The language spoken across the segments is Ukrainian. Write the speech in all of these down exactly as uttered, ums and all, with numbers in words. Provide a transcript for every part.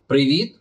Привіт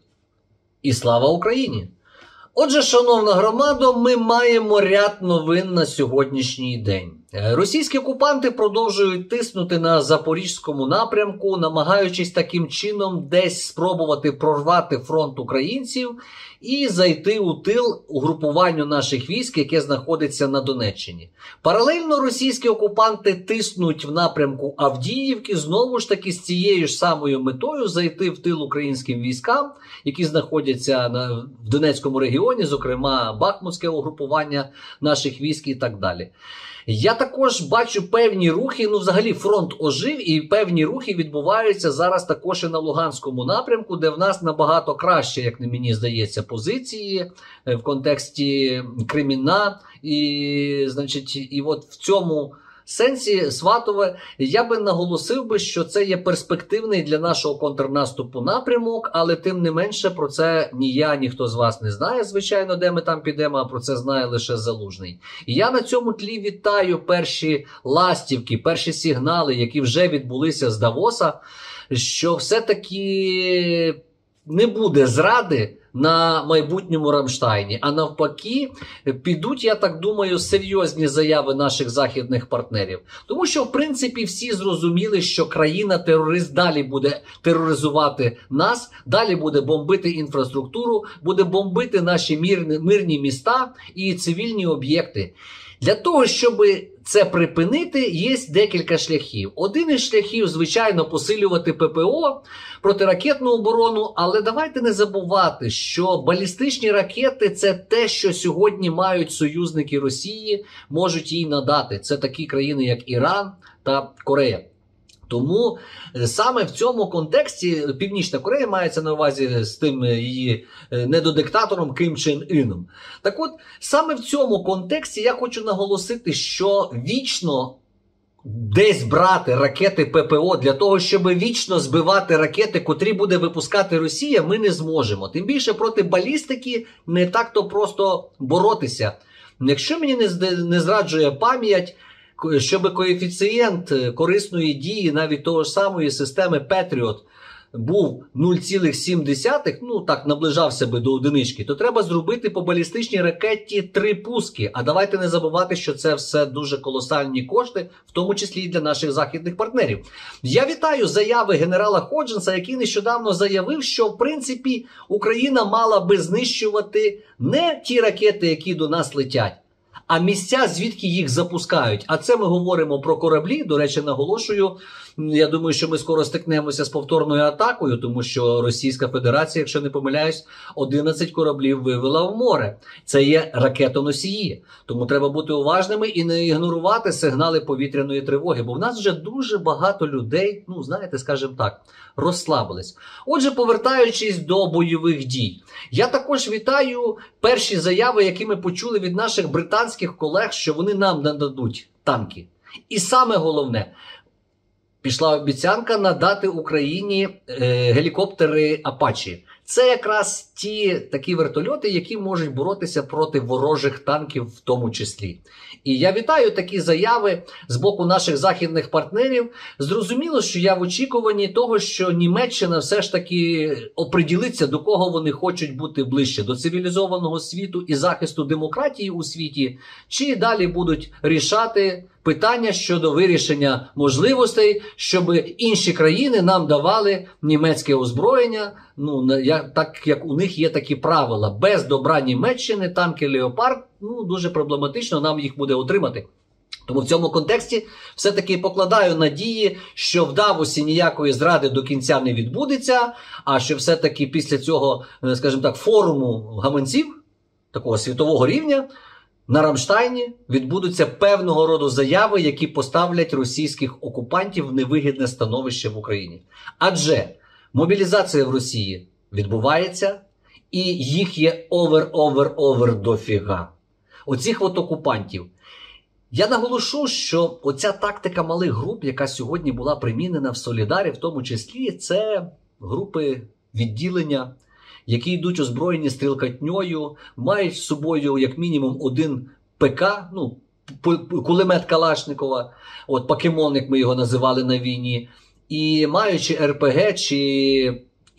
і слава Україні! Отже, шановна громадо, ми маємо ряд новин на сьогоднішній день. Російські окупанти продовжують тиснути на Запорізькому напрямку, намагаючись таким чином десь спробувати прорвати фронт українців і зайти у тил угрупуванню наших військ, яке знаходиться на Донеччині. Паралельно російські окупанти тиснуть в напрямку Авдіївки, знову ж таки з цією ж самою метою зайти в тил українським військам, які знаходяться на, в Донецькому регіоні, зокрема Бахмутське угрупування наших військ і так далі. Я також бачу певні рухи, ну взагалі фронт ожив, і певні рухи відбуваються зараз також і на Луганському напрямку, де в нас набагато краще, як мені здається, позиції в контексті Кремінна. І, значить, і от в цьому сенсі, Сватове, я би наголосив би, що це є перспективний для нашого контрнаступу напрямок, але тим не менше про це ні я, ніхто з вас не знає, звичайно, де ми там підемо, а про це знає лише Залужний. І я на цьому тлі вітаю перші ластівки, перші сигнали, які вже відбулися з Давоса, що все-таки не буде зради на майбутньому Рамштайні, а навпаки, підуть, я так думаю, серйозні заяви наших західних партнерів. Тому що, в принципі, всі зрозуміли, що країна-терорист далі буде тероризувати нас, далі буде бомбити інфраструктуру, буде бомбити наші мирні, мирні міста і цивільні об'єкти. Для того, щоб це припинити, є декілька шляхів. Один із шляхів, звичайно, посилювати ППО, протиракетну оборону, але давайте не забувати, що балістичні ракети – це те, що сьогодні мають союзники Росії, можуть їй надати. Це такі країни, як Іран та Корея. Тому саме в цьому контексті Північна Корея мається на увазі з тим її недодиктатором Кім Чен Іном. Так от, саме в цьому контексті я хочу наголосити, що вічно десь брати ракети ППО для того, щоб вічно збивати ракети, котрі буде випускати Росія, ми не зможемо. Тим більше проти балістики не так-то просто боротися. Якщо мені не зраджує пам'ять, щоб коефіцієнт корисної дії навіть того ж самої системи Patriot був нуль цілих сім десятих, ну так наближався би до одинички, то треба зробити по балістичній ракеті три пуски. А давайте не забувати, що це все дуже колосальні кошти, в тому числі і для наших західних партнерів. Я вітаю заяви генерала Ходженса, який нещодавно заявив, що в принципі Україна мала би знищувати не ті ракети, які до нас летять, а місця, звідки їх запускають. А це ми говоримо про кораблі. До речі, наголошую, я думаю, що ми скоро стикнемося з повторною атакою, тому що Російська Федерація, якщо не помиляюсь, одинадцять кораблів вивела в море. Це є ракетоносії. Тому треба бути уважними і не ігнорувати сигнали повітряної тривоги. Бо в нас вже дуже багато людей, ну, знаєте, скажімо так, розслабились. Отже, повертаючись до бойових дій. Я також вітаю перші заяви, які ми почули від наших британських колег, що вони нам нададуть танки. І саме головне, пішла обіцянка надати Україні е, гелікоптери Апачі. Це якраз ті такі вертольоти, які можуть боротися проти ворожих танків в тому числі. І я вітаю такі заяви з боку наших західних партнерів. Зрозуміло, що я в очікуванні того, що Німеччина все ж таки оприділиться, до кого вони хочуть бути ближче. До цивілізованого світу і захисту демократії у світі, чи далі будуть рішати питання щодо вирішення можливостей, щоб інші країни нам давали німецьке озброєння, ну, як, так як у них є такі правила. Без добра Німеччини танки «Леопард», ну, дуже проблематично нам їх буде отримати. Тому в цьому контексті все-таки покладаю надії, що в Давосі ніякої зради до кінця не відбудеться, а що все-таки після цього, скажімо так, форуму гаманців, такого світового рівня, на Рамштайні відбудуться певного роду заяви, які поставлять російських окупантів в невигідне становище в Україні. Адже мобілізація в Росії відбувається, і їх є овер-овер-овер дофіга. Оцих от окупантів. Я наголошу, що оця тактика малих груп, яка сьогодні була примінена в Солідарі, в тому числі, це групи відділення, які йдуть озброєні стрілкатньою, мають з собою як мінімум один ПК, ну, кулемет Калашникова, от покемон, як ми його називали на війні, і маючи РПГ чи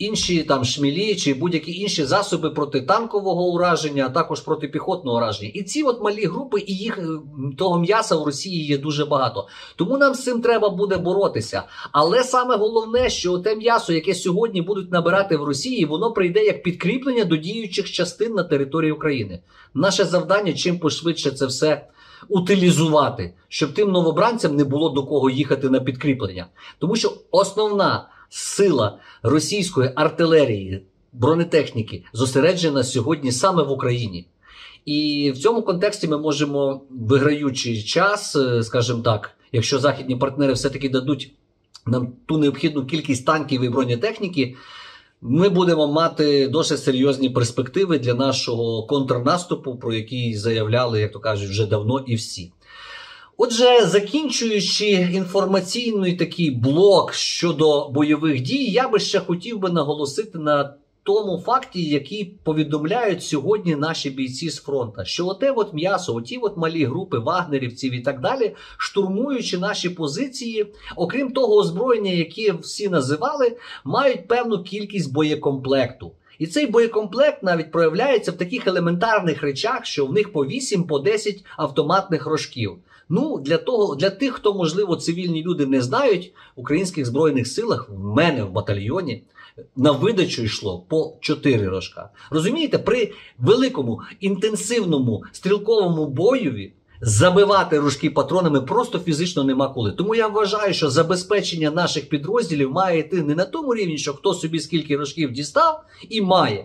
інші там шмілі чи будь-які інші засоби протитанкового ураження, а також протипіхотного ураження. І ці от малі групи, і їх того м'яса в Росії є дуже багато. Тому нам з цим треба буде боротися. Але саме головне, що те м'ясо, яке сьогодні будуть набирати в Росії, воно прийде як підкріплення до діючих частин на території України. Наше завдання чим пошвидше це все утилізувати, щоб тим новобранцям не було до кого їхати на підкріплення. Тому що основна сила російської артилерії, бронетехніки зосереджена сьогодні саме в Україні. І в цьому контексті ми можемо, виграючи час, скажімо так, якщо західні партнери все-таки дадуть нам ту необхідну кількість танків і бронетехніки, ми будемо мати досить серйозні перспективи для нашого контрнаступу, про який заявляли, як то кажуть, вже давно і всі. Отже, закінчуючи інформаційний такий блок щодо бойових дій, я би ще хотів би наголосити на тому факті, який повідомляють сьогодні наші бійці з фронту, що оте от м'ясо, оті от малі групи вагнерівців і так далі, штурмуючи наші позиції, окрім того озброєння, яке всі називали, мають певну кількість боєкомплекту. І цей боєкомплект навіть проявляється в таких елементарних речах, що в них по вісім, по десять автоматних рожків. Ну, для того, для тих, хто, можливо, цивільні люди не знають, в українських Збройних силах, в мене в батальйоні, на видачу йшло по чотири рожка. Розумієте, при великому, інтенсивному стрілковому бойові забивати рожки патронами просто фізично нема коли. Тому я вважаю, що забезпечення наших підрозділів має йти не на тому рівні, що хто собі скільки рожків дістав і має,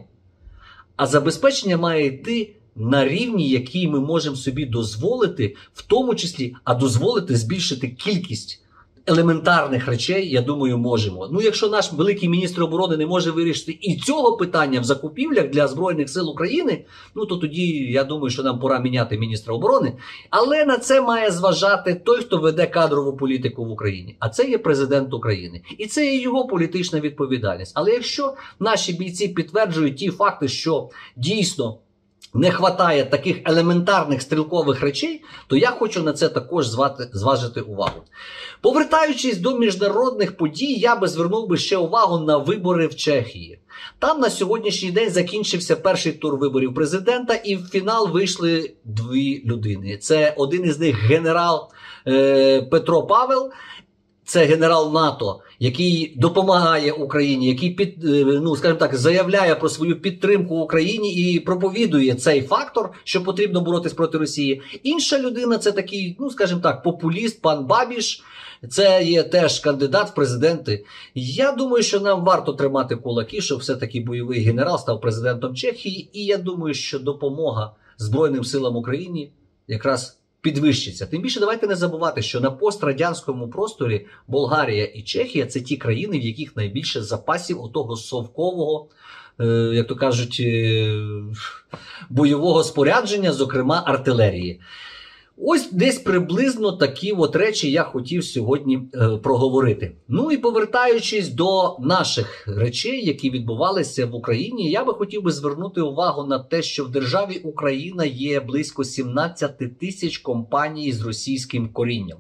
а забезпечення має йти на рівні, який ми можемо собі дозволити, в тому числі, а дозволити збільшити кількість елементарних речей, я думаю, можемо. Ну, якщо наш великий міністр оборони не може вирішити і цього питання в закупівлях для Збройних сил України, ну, то тоді, я думаю, що нам пора міняти міністра оборони. Але на це має зважати той, хто веде кадрову політику в Україні. А це є президент України. І це є його політична відповідальність. Але якщо наші бійці підтверджують ті факти, що дійсно не хватає таких елементарних стрілкових речей, то я хочу на це також звати, зважити увагу. Повертаючись до міжнародних подій, я би звернув би ще увагу на вибори в Чехії. Там на сьогоднішній день закінчився перший тур виборів президента, і в фінал вийшли дві людини. Це один із них генерал е, Петро Павел, це генерал НАТО, який допомагає Україні, який під, ну, скажімо так, заявляє про свою підтримку Україні і проповідує цей фактор, що потрібно боротись проти Росії. Інша людина – це такий, ну, скажімо так, популіст, пан Бабіш. Це є теж кандидат в президенти. Я думаю, що нам варто тримати кулаки, щоб все-таки бойовий генерал став президентом Чехії. І я думаю, що допомога Збройним силам України якраз підвищиться. Тим більше давайте не забувати, що на пострадянському просторі Болгарія і Чехія – це ті країни, в яких найбільше запасів отого совкового, е, як то кажуть, е, бойового спорядження, зокрема артилерії. Ось десь приблизно такі от речі я хотів сьогодні е, проговорити. Ну і повертаючись до наших речей, які відбувалися в Україні, я би хотів би звернути увагу на те, що в державі Україна є близько сімнадцять тисяч компаній з російським корінням.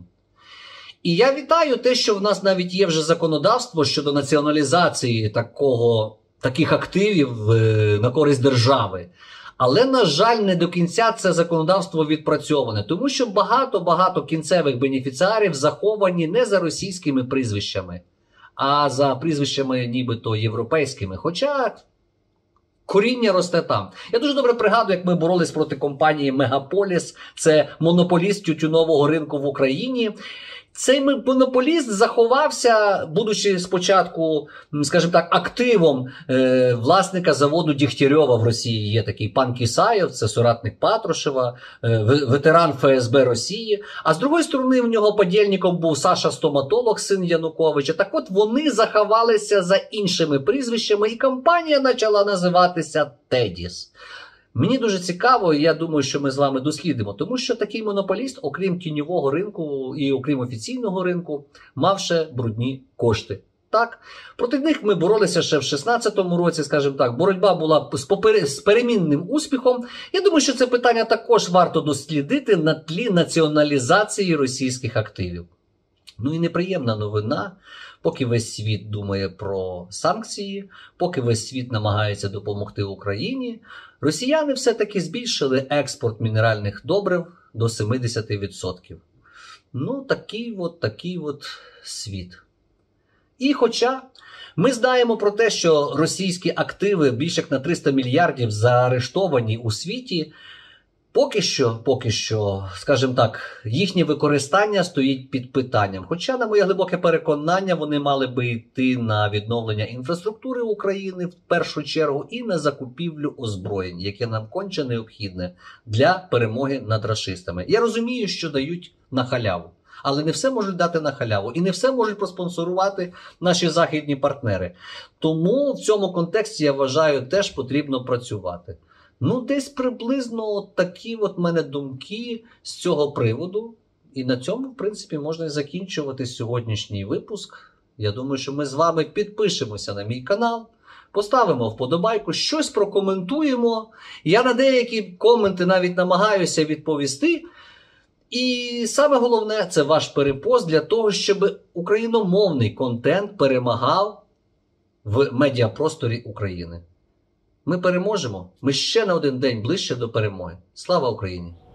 І я вітаю те, що в нас навіть є вже законодавство щодо націоналізації такого, таких активів е, на користь держави. Але, на жаль, не до кінця це законодавство відпрацьоване, тому що багато-багато кінцевих бенефіціарів заховані не за російськими прізвищами, а за прізвищами нібито європейськими, хоча коріння росте там. Я дуже добре пригадую, як ми боролись проти компанії Мегаполіс, це монополіст тютюнового ринку в Україні. Цей монополіст заховався, будучи спочатку, скажімо так, активом е, власника заводу Дігтярьова в Росії. Є такий пан Кісаєв, це соратник Патрушева, е, ветеран Ф С Б Росії. А з другої сторони в нього подільником був Саша Стоматолог, син Януковича. Так от вони заховалися за іншими прізвищами, і компанія почала називатися Тедіс. Мені дуже цікаво, і я думаю, що ми з вами дослідимо, тому що такий монополіст, окрім тіньового ринку і окрім офіційного ринку, мав ще брудні кошти. Так, проти них ми боролися ще в шістнадцятому році, скажімо так, боротьба була з, попер... з перемінним успіхом. Я думаю, що це питання також варто дослідити на тлі націоналізації російських активів. Ну і неприємна новина, поки весь світ думає про санкції, поки весь світ намагається допомогти Україні, росіяни все-таки збільшили експорт мінеральних добрив до сімдесят відсотків. Ну, такий от, такий от світ. І хоча ми знаємо про те, що російські активи більше як на триста мільярдів заарештовані у світі, поки що, поки що, скажімо так, їхнє використання стоїть під питанням. Хоча, на моє глибоке переконання, вони мали би йти на відновлення інфраструктури України в першу чергу і на закупівлю озброєнь, яке нам конче необхідне для перемоги над рашистами. Я розумію, що дають на халяву. Але не все можуть дати на халяву. І не все можуть проспонсорувати наші західні партнери. Тому в цьому контексті, я вважаю, теж потрібно працювати. Ну, десь приблизно от такі от мене думки з цього приводу. І на цьому, в принципі, можна і закінчувати сьогоднішній випуск. Я думаю, що ми з вами підпишемося на мій канал, поставимо вподобайку, щось прокоментуємо. Я на деякі коменти навіть намагаюся відповісти. І саме головне, це ваш перепост для того, щоб україномовний контент перемагав в медіапросторі України. Ми переможемо. Ми ще на один день ближче до перемоги. Слава Україні!